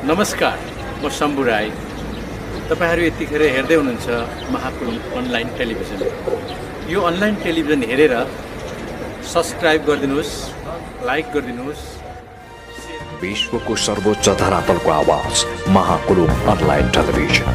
नमस्कार, म शम्भु राई। तपाईहरू यतिखेर हेर्दै हुनुहुन्छ महाकुलुङ अनलाइन टेलिभिजन। यो अनलाइन टेलिभिजन हेरेर सब्स्क्राइब गरिदिनुहोस्, लाइक गरिदिनुहोस्। विश्वको सर्वोच्च धरातलको आवाज महाकुलुङ अनलाइन टेलिभिजन।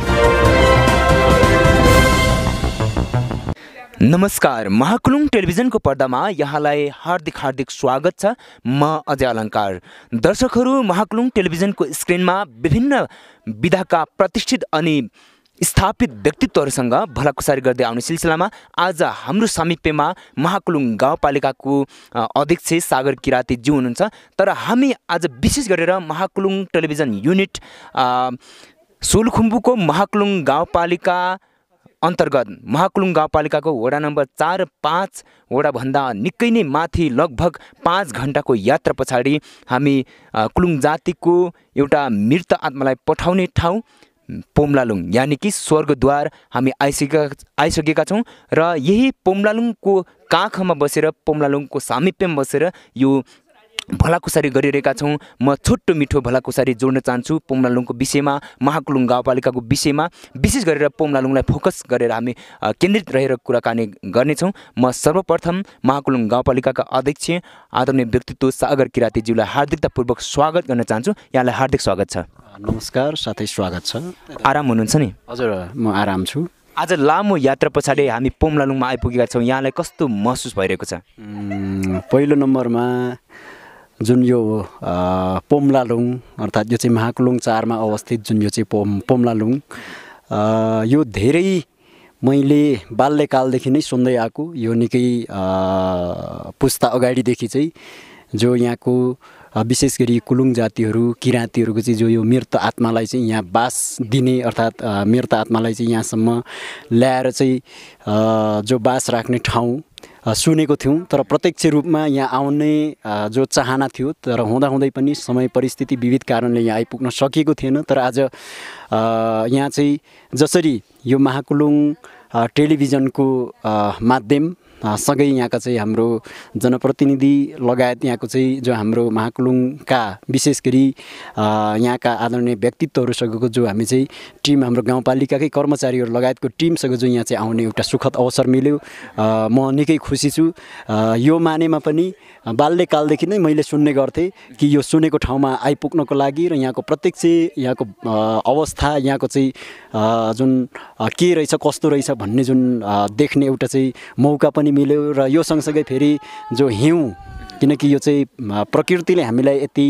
नमस्कार, महाकुलुङ टेलिभिजनको पर्दामा यहाँलाई हार्दिक स्वागत छ। म अजय अलङ्कार। दर्शकहरू, महाकुलुङ टेलिभिजनको स्क्रिनमा विभिन्न विधाका प्रतिष्ठित अनि स्थापित व्यक्तित्वहरूसँग भलाकुसारी गर्दै आउने सिलसिलामा आज हाम्रो समीपमा महाकुलुङ गाउँपालिकाको अध्यक्ष सागर किरातीज्यू हुनुहुन्छ। तर हामी आज विशेष गरेर महाकुलुङ टेलिभिजन युनिट सोलुखुम्बुको महाकुलुङ गाउँपालिका अन्तर्गत महाकुलुङ गाउँपालिकाको वडा नम्बर 4-5 वडाभन्दा निकै नै माथि लगभग 5 घण्टाको यात्रा पछाडि हामी कुलुङ जातिको एउटा मृत आत्मालाई पठाउने ठाउँ पोम्लालुङ यानि कि स्वर्गद्वार हामी आइसकेका छौँ। र यही पोम्लालुङको काखमा बसेर, पोम्लालुङको सामिप्यमा बसेर यो भलाकुसारी गरिरहेका छौँ। म छोटो मिठो भलाकुसारी जोड्न चाहन्छु पोम्लालुङको विषयमा, महाकुलुङ गाउँपालिकाको विषयमा। विशेष गरेर पोम्लालुङलाई फोकस गरेर हामी केन्द्रित रहेर कुराकानी गर्नेछौँ। म सर्वप्रथम महाकुलुङ गाउँपालिकाका अध्यक्ष आदरणीय व्यक्तित्व सागर किरातीज्यूलाई हार्दिकतापूर्वक स्वागत गर्न चाहन्छु। यहाँलाई हार्दिक स्वागत छ। नमस्कार, साथै स्वागत छ। आराम हुनुहुन्छ नि? हजुर, म आराम छु। आज लामो यात्रा पछाडि हामी पोम्लालुङमा आइपुगेका छौँ। यहाँलाई कस्तो महसुस भइरहेको छ? पहिलो नम्बरमा जुन यो पोम्लालुङ अर्थात् यो चाहिँ महाकुलुङ 4मा अवस्थित जुन यो चाहिँ पोम्लालुङ, यो धेरै मैले बाल्यकालदेखि नै सुन्दै आएको, यो निकै पुस्ता अगाडिदेखि चाहिँ जो यहाँको विशेष गरी कुलुङ जातिहरू किराँतीहरूको चाहिँ जो यो मृत आत्मालाई चाहिँ यहाँ बास दिने अर्थात् मृत आत्मालाई चाहिँ यहाँसम्म ल्याएर चाहिँ जो बास राख्ने ठाउँ सुनेको थियौँ। तर प्रत्यक्ष रूपमा यहाँ आउने जो चाहना थियो, तर हुँदाहुँदै पनि समय परिस्थिति विविध कारणले यहाँ आइपुग्न सकिएको थिएन। तर आज यहाँ चाहिँ जसरी यो महाकुलुङ टेलिभिजनको माध्यम सँगै यहाँका चाहिँ हाम्रो जनप्रतिनिधि लगायत यहाँको चाहिँ जो हाम्रो महाकुलुङका विशेष गरी यहाँका आदरणीय व्यक्तित्वहरूसँगको जो हामी चाहिँ टिम, हाम्रो गाउँपालिकाकै कर्मचारीहरू लगायतको टिमसँग जो यहाँ चाहिँ आउने एउटा सुखद अवसर मिल्यो। म निकै खुसी छु। यो मानेमा पनि बाल्यकालदेखि नै मैले सुन्ने गर्थेँ कि यो सुनेको ठाउँमा आइपुग्नको लागि र यहाँको प्रत्यक्ष यहाँको अवस्था, यहाँको चाहिँ जुन के रहेछ कस्तो रहेछ भन्ने जुन देख्ने एउटा चाहिँ मौका पनि मिल्यो। र यो सँगसँगै फेरि जो हिउँ, किनकि यो चाहिँ प्रकृतिले हामीलाई यति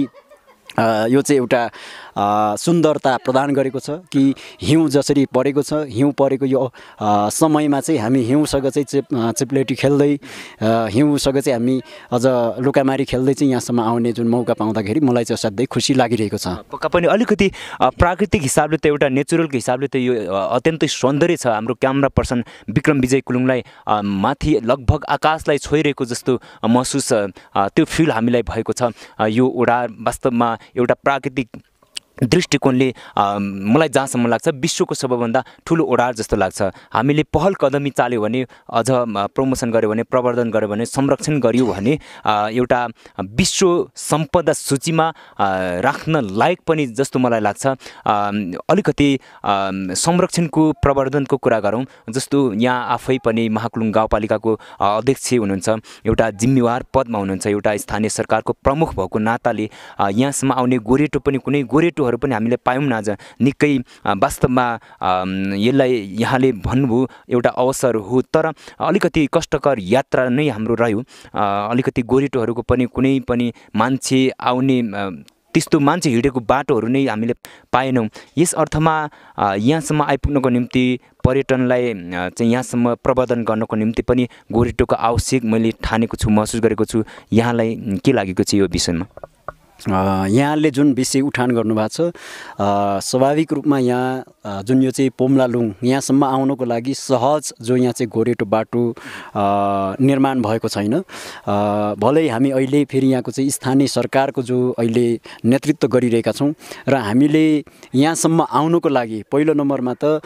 यो चाहिँ एउटा सुन्दरता प्रदान गरेको छ कि हिउँ जसरी परेको छ, हिउँ परेको यो समयमा चाहिँ हामी हिउँसँग चाहिँ चिप्लेटी खेल्दै, हिउँसँग चाहिँ हामी अझ लुकामारी खेल्दै चाहिँ यहाँसम्म आउने जुन मौका पाउँदाखेरि मलाई चाहिँ असाध्यै खुसी लागिरहेको छ। पक्का पनि अलिकति प्राकृतिक हिसाबले त एउटा नेचुरलको हिसाबले त यो अत्यन्तै सौन्दर्य छ। हाम्रो क्यामेरा पर्सन विक्रम विजय कुलुङलाई माथि लगभग आकाशलाई छोइरहेको जस्तो महसुस त्यो फिल हामीलाई भएको छ। यो ओडा वास्तवमा एउटा प्राकृतिक दृष्टिकोणले मलाई जहाँसम्म लाग्छ विश्वको सबैभन्दा ठुलो ओडार जस्तो लाग्छ। हामीले पहल कदमी चाल्यो भने, अझ प्रमोसन गर्यो भने, प्रवर्धन गर्यो भने, संरक्षण गर्यो भने एउटा विश्व सम्पदा सूचीमा राख्न लायक पनि जस्तो मलाई लाग्छ। अलिकति संरक्षणको प्रवर्धनको कुरा गरौँ, जस्तो यहाँ आफै पनि महाकुलुङ गाउँपालिकाको अध्यक्ष हुनुहुन्छ, एउटा जिम्मेवार पदमा हुनुहुन्छ, एउटा स्थानीय सरकारको प्रमुख भएको नाताले यहाँसम्म आउने गोरेटो पनि कुनै गोरेटो पनि हामीले पायौँ न। आज निकै वास्तवमा यसलाई यहाँले भन्नुभयो एउटा अवसर हो, तर अलिकति कष्टकर यात्रा नै हाम्रो रह्यो। अलिकति गोरेटोहरूको पनि कुनै पनि मान्छे आउने त्यस्तो मान्छे हिँडेको बाटोहरू नै हामीले पाएनौँ। यस अर्थमा यहाँसम्म आइपुग्नको निम्ति पर्यटनलाई चाहिँ यहाँसम्म प्रवर्धन गर्नको निम्ति पनि गोरेटोको आवश्यक मैले ठानेको छु, महसुस गरेको छु। यहाँलाई के लागेको छ यो विषयमा? यहाँले जुन विषय उठान गर्नुभएको छ, स्वाभाविक रूपमा यहाँ जुन यो चाहिँ पोम्लालुङ यहाँसम्म आउनको लागि सहज जो यहाँ चाहिँ गोरेटो बाटो निर्माण भएको छैन। भलै हामी अहिले फेरि यहाँको चाहिँ स्थानीय सरकारको जो अहिले नेतृत्व गरिरहेका छौँ र हामीले यहाँसम्म आउनको लागि पहिलो नम्बरमा त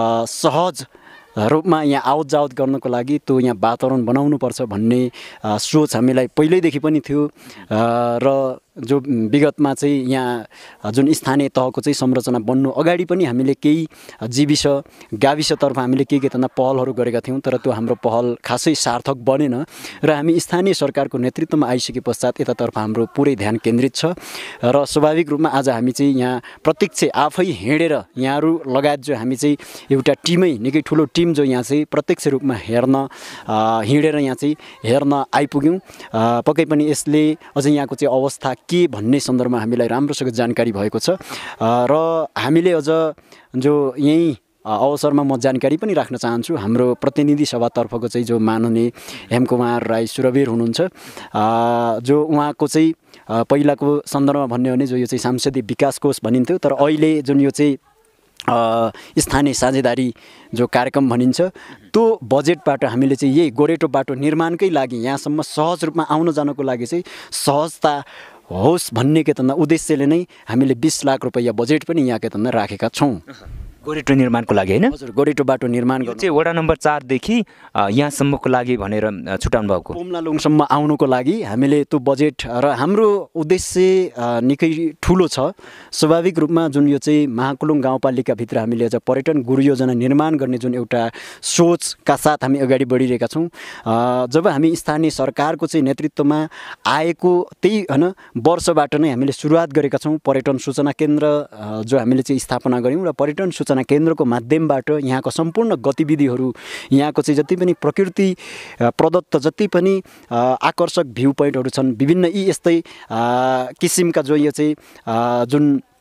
सहज रूपमा यहाँ आवत जावत गर्नको लागि त्यो यहाँ वातावरण बनाउनुपर्छ भन्ने सोच हामीलाई पहिल्यैदेखि पनि थियो र जो विगतमा चाहिँ यहाँ जुन स्थानीय तहको चाहिँ संरचना बन्नु अगाडि पनि हामीले केही जीविस गाविसतर्फ हामीले के तना पहलहरू गरेका थियौँ, तर त्यो हाम्रो पहल खासै सार्थक बनेन र हामी स्थानीय सरकारको नेतृत्वमा आइसके पश्चात यतातर्फ हाम्रो पुरै ध्यान केन्द्रित छ र स्वाभाविक रूपमा आज हामी चाहिँ यहाँ प्रत्यक्ष आफै हिँडेर यहाँहरू लगायत जो हामी चाहिँ एउटा टिमै निकै ठुलो टिम जो यहाँ चाहिँ प्रत्यक्ष रूपमा हिँडेर यहाँ चाहिँ हेर्न आइपुग्यौँ। पक्कै पनि यसले अझै यहाँको चाहिँ अवस्था के भन्ने सन्दर्भमा हामीलाई राम्रोसँग जानकारी भएको छ र हामीले अझ जो यहीँ अवसरमा म जानकारी पनि राख्न चाहन्छु, हाम्रो प्रतिनिधि सभातर्फको चाहिँ जो माननीय हेमकुमार राई सुरवीर हुनुहुन्छ, जो उहाँको चाहिँ पहिलाको सन्दर्भमा भन्यो भने जो यो चाहिँ सांसदीय विकास कोष भनिन्थ्यो, तर अहिले जुन यो चाहिँ स्थानीय साझेदारी जो कार्यक्रम भनिन्छ त्यो बजेटबाट हामीले चाहिँ यही गोरेटो बाटो निर्माणकै लागि यहाँसम्म सहज रूपमा आउन जानको लागि चाहिँ सहजता होस् भन्ने उद्देश्यले नै हामीले 20 लाख रुपैयाँ बजेट पनि यहाँ राखेका छौँ। गोरेटो निर्माणको लागि हैन? हजुर, गोरेटो बाटो निर्माण गर्नु चाहिँ वडा नम्बर 4 देखि यहाँसम्मको लागि भनेर छुटाउनु भएको। पोमलालुङसम्म आउनुको लागि हामीले त्यो बजेट र हाम्रो उद्देश्य निकै ठुलो छ। स्वाभाविक रूपमा जुन यो चाहिँ महाकुलुङ गाउँपालिकाभित्र हामीले अझ पर्यटन गुरु योजना निर्माण गर्ने जुन एउटा सोचका साथ हामी अगाडि बढिरहेका छौँ। जब हामी स्थानीय सरकारको चाहिँ नेतृत्वमा आएको त्यही हैन वर्षबाट नै हामीले सुरुवात गरेका छौँ। पर्यटन सूचना केन्द्र जो हामीले चाहिँ स्थापना गऱ्यौँ र पर्यटन सूचना केन्द्रको माध्यमबाट यहाँको सम्पूर्ण गतिविधिहरू, यहाँको चाहिँ जति पनि प्रकृति प्रदत्त जति पनि आकर्षक भ्यू पोइन्टहरू छन्, विभिन्न यी यस्तै किसिमका जो यो चाहिँ जुन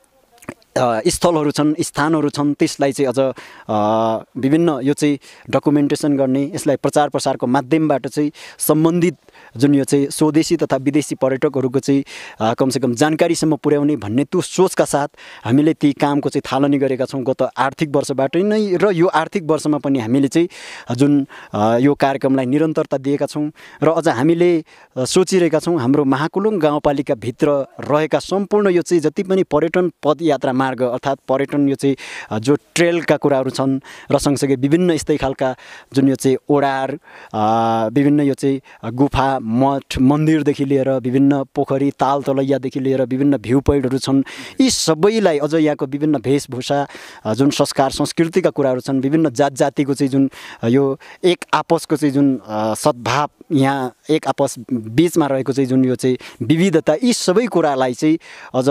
स्थलहरू छन्, स्थानहरू छन्, त्यसलाई चाहिँ अझ विभिन्न यो चाहिँ डकुमेन्टेसन गर्ने, यसलाई प्रचार प्रसारको माध्यमबाट चाहिँ सम्बन्धित जुन यो चाहिँ स्वदेशी तथा विदेशी पर्यटकहरूको चाहिँ कमसेकम जानकारीसम्म पुर्याउने भन्ने त्यो सोचका साथ हामीले ती कामको चाहिँ थालनी गरेका छौँ गत आर्थिक वर्षबाट नै, र यो आर्थिक वर्षमा पनि हामीले चाहिँ जुन यो कार्यक्रमलाई निरन्तरता दिएका छौँ र अझ हामीले सोचिरहेका छौँ हाम्रो महाकुलुङ गाउँपालिकाभित्र रहेका सम्पूर्ण यो चाहिँ जति पनि पर्यटन पदयात्रा मार्ग अर्थात् पर्यटन यो चाहिँ जो ट्रेलका कुराहरू छन् र सँगसँगै विभिन्न यस्तै खालका जुन यो चाहिँ ओडार, विभिन्न यो चाहिँ गुफा मठ मन्दिरदेखि लिएर विभिन्न पोखरी ताल तलैयादेखि लिएर विभिन्न भ्यू पोइन्टहरू छन्, यी सबैलाई अझ यहाँको विभिन्न वेशभूषा जुन संस्कार संस्कृतिका कुराहरू छन्, विभिन्न जात जातिको चाहिँ जुन यो एक आपसको चाहिँ जुन सद्भाव यहाँ एक आपस बिचमा रहेको चाहिँ जुन यो चाहिँ विविधता, यी सबै कुरालाई चाहिँ अझ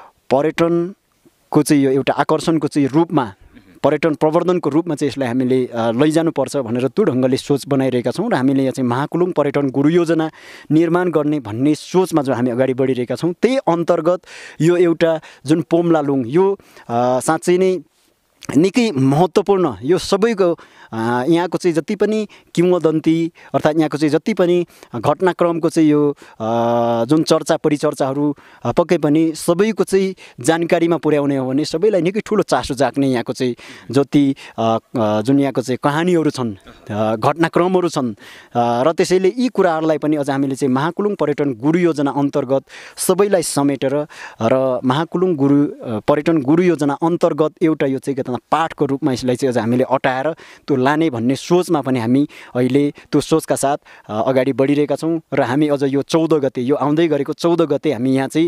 पर्यटनको चाहिँ यो एउटा आकर्षणको चाहिँ रूपमा पर्यटन प्रवर्धनको रूपमा चाहिँ यसलाई हामीले लैजानुपर्छ भनेर त्यो ढङ्गले सोच बनाइरहेका छौँ र हामीले यहाँ चाहिँ महाकुलुङ पर्यटन गुरु योजना निर्माण गर्ने भन्ने सोचमा जो हामी अगाडि बढिरहेका छौँ, त्यही अन्तर्गत यो एउटा जुन पोमलालुङ यो साँच्चै नै निकै महत्त्वपूर्ण, यो सबैको यहाँको चाहिँ जति पनि किंवदन्ती अर्थात् यहाँको चाहिँ जति पनि घटनाक्रमको चाहिँ यो जुन चर्चा परिचर्चाहरू पक्कै पनि सबैको चाहिँ जानकारीमा पुर्याउने हो भने सबैलाई निकै ठुलो चासो जाग्ने यहाँको चाहिँ जति जुन यहाँको चाहिँ कहानीहरू छन्, घटनाक्रमहरू छन् र त्यसैले यी कुराहरूलाई पनि अझ हामीले चाहिँ महाकुलुङ पर्यटन गुरु योजना अन्तर्गत सबैलाई समेटेर र महाकुलुङ पर्यटन गुरु योजना अन्तर्गत एउटा यो चाहिँ पाठको रूपमा यसलाई चाहिँ अझ हामीले अटाएर त्यो लाने भन्ने सोचमा पनि हामी अहिले त्यो सोचका साथ अगाडि बढिरहेका छौँ र हामी अझ यो 14 गते यो आउँदै गरेको 14 गते हामी यहाँ चाहिँ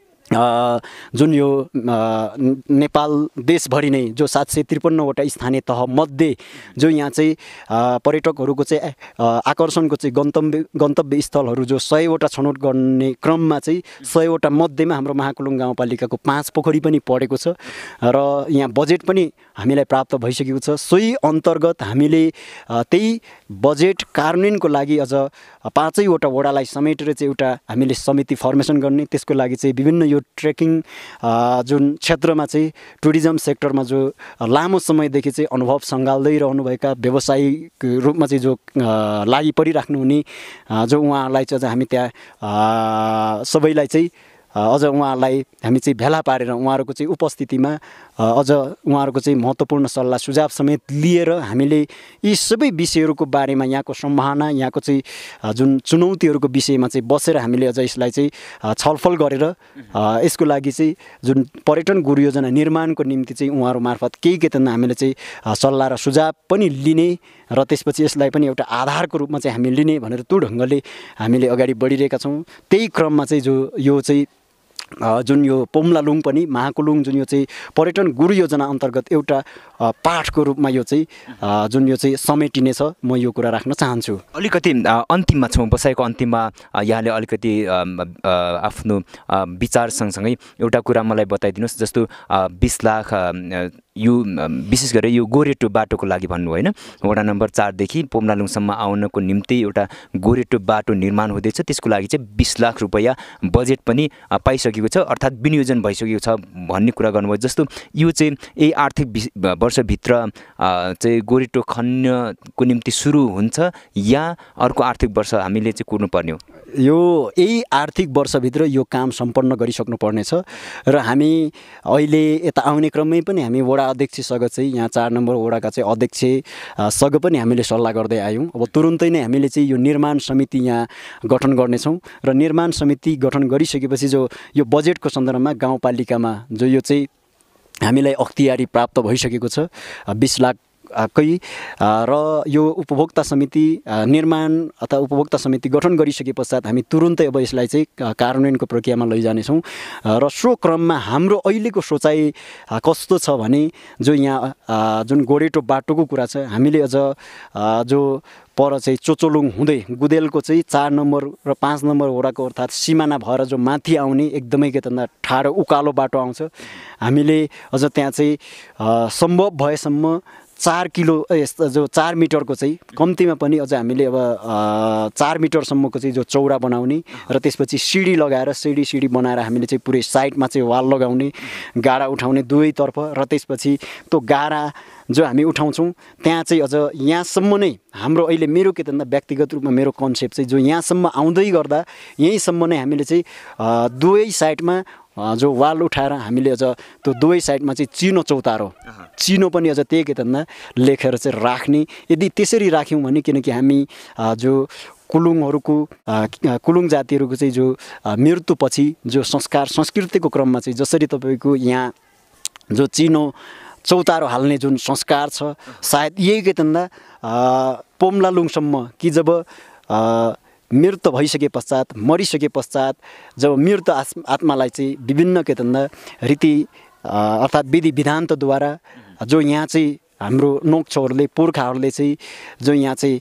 जुन यो नेपाल देशभरि नै जो 753वटा स्थानीय तह मध्ये जो यहाँ चाहिँ पर्यटकहरूको चाहिँ आकर्षणको चाहिँ गन्तव्य स्थलहरू जो 100वटा छनौट गर्ने क्रममा चाहिँ 100वटा मध्येमा हाम्रो महाकुलुङ गाउँपालिकाको 5 पोखरी पनि परेको छ र यहाँ बजेट पनि हामीलाई प्राप्त भइसकेको छ। सोही अन्तर्गत हामीले त्यही बजेट कार्यान्वयनको लागि अझ 5वटा वडालाई समेटेर चाहिँ एउटा हामीले समिति फर्मेसन गर्ने, त्यसको लागि चाहिँ विभिन्न यो ट्रेकिङ जुन क्षेत्रमा चाहिँ टुरिज्म सेक्टरमा जो लामो समयदेखि चाहिँ अनुभव सङ्घाल्दै रहनुभएका व्यवसायिक रूपमा चाहिँ जो लागि परिराख्नु हुने जो उहाँहरूलाई चाहिँ हामी त्यहाँ सबैलाई चाहिँ अझ उहाँहरूलाई हामी चाहिँ भेला पारेर उहाँहरूको चाहिँ उपस्थितिमा अझ उहाँहरूको चाहिँ महत्त्वपूर्ण सल्लाह सुझाव समेत लिएर हामीले यी सबै विषयहरूको बारेमा यहाँको सम्भावना यहाँको चाहिँ जुन चुनौतीहरूको विषयमा चाहिँ बसेर हामीले अझ यसलाई चाहिँ छलफल गरेर यसको लागि चाहिँ जुन पर्यटन गुरु योजना निर्माणको निम्ति चाहिँ उहाँहरू मार्फत केही हामीले चाहिँ सल्लाह र सुझाव पनि लिने र त्यसपछि यसलाई पनि एउटा आधारको रूपमा चाहिँ हामी लिने भनेर त्यो ढङ्गले हामीले अगाडि बढिरहेका छौँ। त्यही क्रममा चाहिँ जो यो चाहिँ जुन यो पोम्लालुङ पनि महाकुलुङ जुन यो चाहिँ पर्यटन गुरु योजना अन्तर्गत एउटा पाठको रूपमा यो चाहिँ जुन यो चाहिँ समेटिनेछ म यो कुरा राख्न चाहन्छु। अलिकति अन्तिममा छौँ, बसाइको अन्तिममा यहाँले अलिकति आफ्नो विचार सँगसँगै एउटा कुरा मलाई बताइदिनुहोस्। जस्तो 20 लाख यो विशेष गरेर यो गोरेटो बाटोको लागि भन्नु होइन, वडा नम्बर 4 देखि पोम्लालुङसम्म आउनको निम्ति एउटा गोरेटो बाटो निर्माण हुँदैछ। त्यसको लागि चाहिँ 20 लाख रुपैयाँ बजेट पनि पाइसकेको छ, अर्थात् विनियोजन भइसकेको छ भन्ने कुरा गर्नुभयो। जस्तो यो चाहिँ यही आर्थिक वर्षभित्र चाहिँ गोरेटो खन्नको निम्ति सुरु हुन्छ या अर्को आर्थिक वर्ष हामीले चाहिँ कुर्नुपर्ने हो? यो यही आर्थिक वर्षभित्र यो काम सम्पन्न गरिसक्नु पर्नेछ र हामी अहिले यता आउने क्रममै पनि हामी वडा अध्यक्षसँग चाहिँ यहाँ 4 नम्बर वडाका चाहिँ अध्यक्षसँग पनि हामीले सल्लाह गर्दै आयौँ। अब तुरुन्तै नै हामीले चाहिँ यो निर्माण समिति यहाँ गठन गर्नेछौँ र निर्माण समिति गठन गरिसकेपछि जो यो बजेटको सन्दर्भमा गाउँपालिकामा जो यो चाहिँ हामीलाई अख्तियारी प्राप्त भइसकेको छ 20 लाख कै र यो उपभोक्ता समिति निर्माण अथवा उपभोक्ता समिति गठन गरिसके पश्चात हामी तुरुन्तै अब यसलाई चाहिँ कार्यान्वयनको प्रक्रियामा लैजानेछौँ र सो क्रममा हाम्रो अहिलेको सोचाइ कस्तो छ भने जो यहाँ जुन गोरेटो बाटोको कुरा छ, हामीले अझ जो पर चाहिँ चोचोलुङ हुँदै गुदेलको चाहिँ 4 नम्बर र 5 नम्बर वडाको अर्थात् सिमाना भएर जो माथि आउने एकदमै के भन्दा ठाडो उकालो बाटो आउँछ, हामीले अझ त्यहाँ चाहिँ सम्भव भएसम्म 4 किलो जो 4 मिटरको चाहिँ कम्तीमा पनि अझ हामीले अब 4 मिटरसम्मको चाहिँ जो चौडा बनाउने र त्यसपछि सिडी लगाएर सिडी बनाएर हामीले चाहिँ पुरै साइडमा चाहिँ वाल लगाउने, गाडा उठाउने दुवैतर्फ र त्यसपछि त्यो गाडा जो हामी उठाउँछौँ त्यहाँ चाहिँ अझ यहाँसम्म नै हाम्रो अहिले मेरो के भन्दा व्यक्तिगत रूपमा मेरो कन्सेप्ट चाहिँ जो यहाँसम्म आउँदै गर्दा यहीँसम्म नै हामीले चाहिँ दुवै साइडमा जो वाल उठाएर हामीले अझ त्यो दुवै साइडमा चाहिँ चिनो चौतारो चिनो पनि अझ त्यही के भन्दा लेखेर चाहिँ राख्ने। यदि त्यसरी राख्यौँ भने किनकि हामी जो कुलुङहरूको कुलुङ जातिहरूको चाहिँ जो मृत्युपछि जो संस्कार संस्कृतिको क्रममा चाहिँ जसरी तपाईँको यहाँ जो चिनो चौतारो हाल्ने जुन संस्कार छ, सायद यही के भन्दा पोम्लालुङसम्म कि जब मृत्यु भइसके पश्चात मरिसके पश्चात जब मृत आत्मालाई चाहिँ विभिन्न के भन्दा रीति अर्थात् विधि विधान्तद्वारा जो यहाँ चाहिँ हाम्रो नोक्छहरूले पुर्खाहरूले चाहिँ जो यहाँ चाहिँ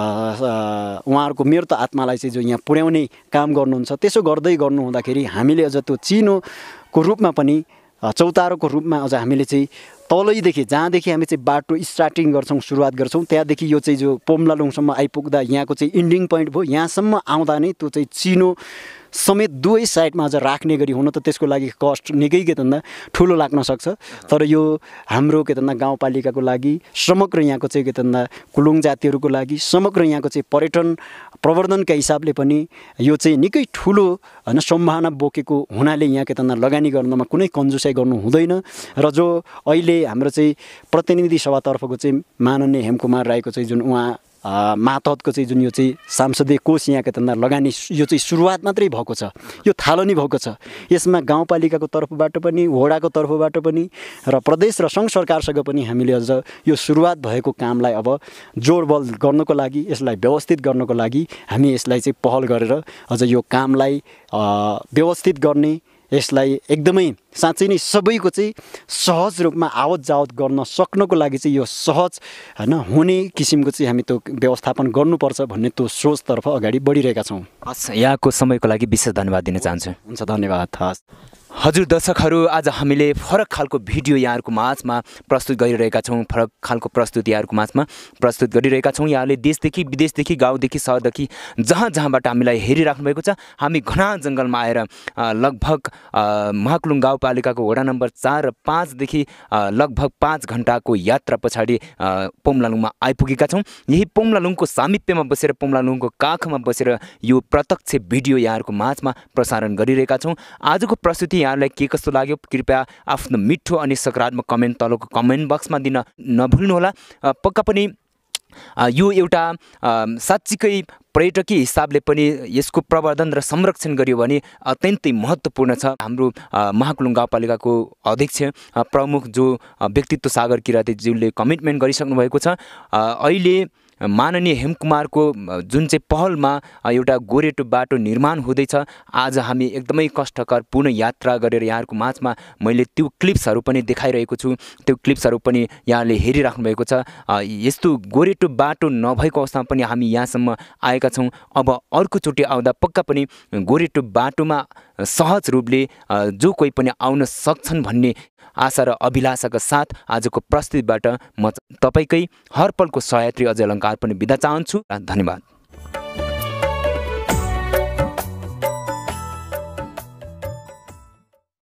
उहाँहरूको मृत आत्मालाई चाहिँ जो यहाँ पुर्याउने काम गर्नुहुन्छ, त्यसो गर्दै गर्नु हुँदाखेरि हामीले अझ त्यो चिनोको रूपमा पनि चौतारोको रूपमा अझ हामीले चाहिँ तलैदेखि जहाँदेखि हामी चाहिँ बाटो स्टार्टिङ गर्छौँ सुरुवात गर्छौँ त्यहाँदेखि यो चाहिँ जो पोम्लालुङसम्म आइपुग्दा यहाँको चाहिँ इन्डिङ पोइन्ट भयो, यहाँसम्म आउँदा नै त्यो चाहिँ चिनो समेत दुवै साइडमा अझ राख्ने गरी हुन त त्यसको लागि कस्ट निकै के भन्दा ठुलो लाग्न सक्छ, तर यो हाम्रो के भन्दा गाउँपालिकाको लागि समग्र यहाँको चाहिँ के भन्दा कुलुङ जातिहरूको लागि समग्र यहाँको चाहिँ पर्यटन प्रवर्धनका हिसाबले पनि यो चाहिँ निकै ठुलो होइन सम्भावना बोकेको हुनाले यहाँ के भन्दा लगानी गर्नमा कुनै कन्जुसाइ गर्नु हुँदैन र जो अहिले हाम्रो चाहिँ प्रतिनिधि सभातर्फको चाहिँ माननीय हेमकुमार राईको चाहिँ जुन उहाँ मातहतको चाहिँ जुन यो चाहिँ सांसदीय कोष यहाँ के भन्दा लगानी यो चाहिँ सुरुवात मात्रै भएको छ, यो थालनी भएको छ। यसमा गाउँपालिकाको तर्फबाट पनि वडाको तर्फबाट पनि र प्रदेश र सङ्घ सरकारसँग पनि हामीले अझ यो सुरुवात भएको कामलाई अब जोडबल गर्नको लागि यसलाई व्यवस्थित गर्नको लागि हामी यसलाई चाहिँ पहल गरेर अझ यो कामलाई व्यवस्थित गर्ने, यसलाई एकदमै साँच्चै नै सबैको चाहिँ सहज रूपमा आवत जावत गर्न सक्नको लागि चाहिँ यो सहज होइन हुने किसिमको चाहिँ हामी त्यो व्यवस्थापन गर्नुपर्छ भन्ने त्यो सोचतर्फ अगाडि बढिरहेका छौँ। हस्, यहाँको समयको लागि विशेष धन्यवाद दिन चाहन्छु। हुन्छ, धन्यवाद। हस् हजुर दर्शकहरू, आज हामीले फरक खालको भिडियो यहाँहरूको माझमा प्रस्तुत गरिरहेका छौँ, फरक खालको प्रस्तुति यहाँहरूको माझमा प्रस्तुत गरिरहेका छौँ। यहाँले देशदेखि विदेशदेखि गाउँदेखि सहरदेखि जहाँबाट हामीलाई हेरिराख्नु भएको छ। हामी घना जङ्गलमा आएर लगभग महाकुलुङ गाउँपालिकाको वडा नम्बर 4 र 5 देखि लगभग 5 घन्टाको यात्रा पछाडि पोम्लालुङमा आइपुगेका छौँ। यही पोम्लालुङको सामिप्यमा बसेर पोम्लालुङको काखमा बसेर यो प्रत्यक्ष भिडियो यहाँहरूको माझमा प्रसारण गरिरहेका छौँ। आजको प्रस्तुति यहाँलाई के कस्तो लाग्यो कृपया आफ्नो मिठो अनि सकारात्मक कमेन्ट तलको कमेन्ट बक्समा दिन नभुल्नुहोला। पक्का पनि यो एउटा साँच्चीकै पर्यटकीय हिसाबले पनि यसको प्रवर्धन र संरक्षण गरियो भने अत्यन्तै महत्त्वपूर्ण छ। हाम्रो महाकुलुङ गाउँपालिकाको अध्यक्ष प्रमुख जो व्यक्तित्व सागर किरातीज्यूले कमिटमेन्ट गरिसक्नु भएको छ। अहिले माननीय हेमकुमारको जुन चाहिँ पहलमा एउटा गोरेटो बाटो निर्माण हुँदैछ। आज हामी एकदमै कष्टकर पूर्ण यात्रा गरेर यहाँहरूको माझमा मैले त्यो क्लिप्सहरू पनि देखाइरहेको छु। त्यो क्लिप्सहरू पनि यहाँले हेरिराख्नु भएको छ। यस्तो गोरेटो बाटो नभएको अवस्थामा पनि हामी यहाँसम्म आएका छौँ। अब अर्कोचोटि आउँदा पक्का पनि गोरेटो बाटोमा सहज रूपले जो कोही पनि आउन सक्छन् भन्ने आशा र अभिलाषाका साथ आजको प्रस्तुतिबाट म तपाईँकै हर पलको सहयात्री अजय अलङ्कार पनि बिदा चाहन्छु। धन्यवाद।